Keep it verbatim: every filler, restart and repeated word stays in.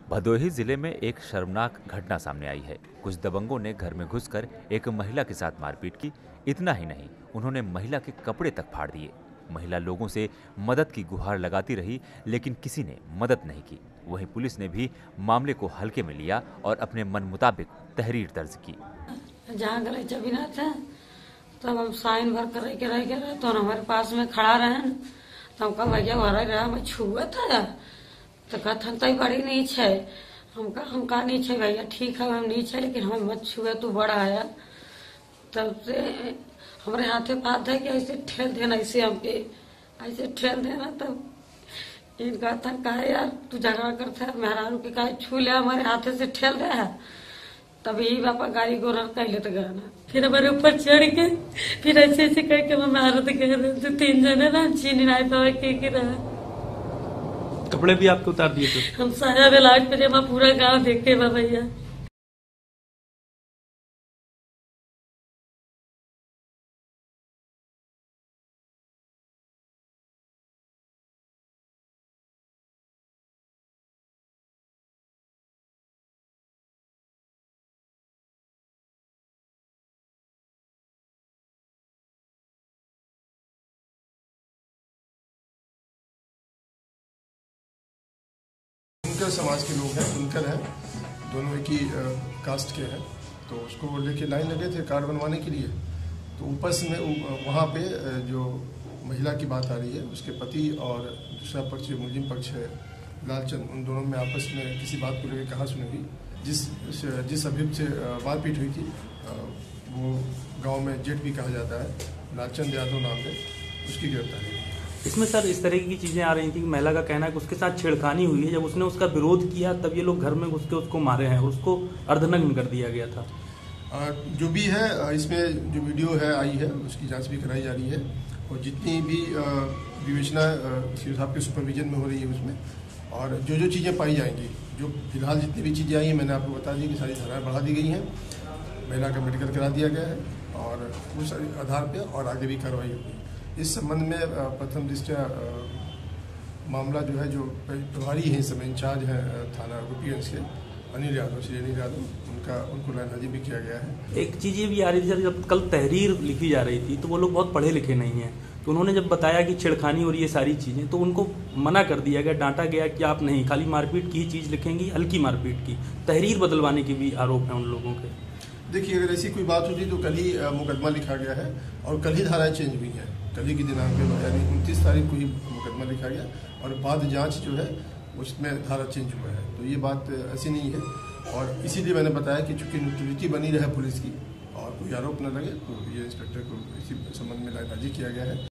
भदोही जिले में एक शर्मनाक घटना सामने आई है। कुछ दबंगों ने घर में घुसकर एक महिला के साथ मारपीट की। इतना ही नहीं, उन्होंने महिला के कपड़े तक फाड़ दिए। महिला लोगों से मदद की गुहार लगाती रही, लेकिन किसी ने मदद नहीं की। वहीं पुलिस ने भी मामले को हल्के में लिया और अपने मन मुताबिक तहरीर दर्ज की। जहाँ गलीचा बिना था तब हम साइन भर कर रह के रह के रहे तो हमारे पास में खड़ा रहे तो हमका भैया घर रहा मैं छुआ था तो कथन तो बड़ी नहीं छे हमका हमका नहीं छे भैया ठीक है हम नहीं छे लेकिन हम मत छुए तू बड़ा है। तब से हमारे हाथे पाथ है कि ऐसे ठेल देना ऐसे हमके ऐसे ठेल देना। तब इनका था कहा यार तू झगड़ा करता है मेहरारू के कहा छू लिया हमारे हाथे से ठेल दे है। तब यही पापा गाड़ी गोरा कह लेते गए फिर हमारे ऊपर चढ़ के फिर ऐसे ऐसे कह के मैं मारत गए तो तीन जने ना चीनी नहीं पावे के गिरा। कपड़े भी आपके उतार दिए थे? हम साया ब्लाउज पे जमा पूरा गांव देखे बा भैया। बुनकर समाज के लोग हैं, बुनकर हैं, दोनों एक ही कास्ट के हैं। तो उसको लेके लाइन लगे थे कार्ड बनवाने के लिए। तो ऊपर से में वहाँ पे जो महिला की बात आ रही है उसके पति और दूसरा पक्ष जो मुस्लिम पक्ष है लालचंद, उन दोनों में आपस में किसी बात को लेकर कहा सुनी हुई। जिस जिस अभियुक्त से मारपीट हुई थी वो गाँव में जेठ भी कहा जाता है, लालचंद यादव नाम है, उसकी गिरफ्तारी हुई। इसमें सर इस तरह की चीजें आ रही थी कि महिला का कहना है कि उसके साथ छेड़खानी हुई है। जब उसने उसका विरोध किया तब ये लोग घर में घुस के उसको मारे हैं और उसको अर्धनग्न कर दिया गया था। आ, जो भी है इसमें जो वीडियो है आई है उसकी जांच भी कराई जा रही है और जितनी भी विवेचना सीओ साहब के सुपरविजन में हो रही है उसमें, और जो जो चीज़ें पाई जाएंगी, जो फिलहाल जितनी भी चीज़ें आई हैं मैंने आपको बता दी कि सारी धाराएँ बढ़ा दी गई हैं, महिला का मेडिकल करा दिया गया है और उस आधार पर और आगे भी कार्रवाई होगी। इस संबंध में प्रथम दृष्टया मामला जो है जो प्रभारी हैं इस समय इंचार्ज हैं थाना गोपीगंज के अनिल यादव, श्री अनिल यादव, उनका उनको लाइन हाजिर भी किया गया है। एक चीज ये भी आ रही थी सर, जब कल तहरीर लिखी जा रही थी तो वो लोग बहुत पढ़े लिखे नहीं हैं, तो उन्होंने जब बताया कि छेड़खानी और ये सारी चीजें तो उनको मना कर दिया गया, डांटा गया कि आप नहीं खाली मारपीट की ही चीज लिखेंगी, हल्की मारपीट की। तहरीर बदलवाने के भी आरोप है उन लोगों के। देखिए अगर ऐसी कोई बात होती तो कल ही मुकदमा लिखा गया है और कल ही धाराएं चेंज हुई हैं। कल ही की दिनांक में यानी उनतीस तारीख को ही मुकदमा लिखा गया और बाद जांच जो है उसमें धारा चेंज हुआ है। तो ये बात ऐसी नहीं है और इसीलिए मैंने बताया कि चूंकि न्यूट्रलिटी बनी रहे पुलिस की और कोई आरोप न लगे तो ये इंस्पेक्टर को इसी संबंध में लाइनबाजी किया गया है।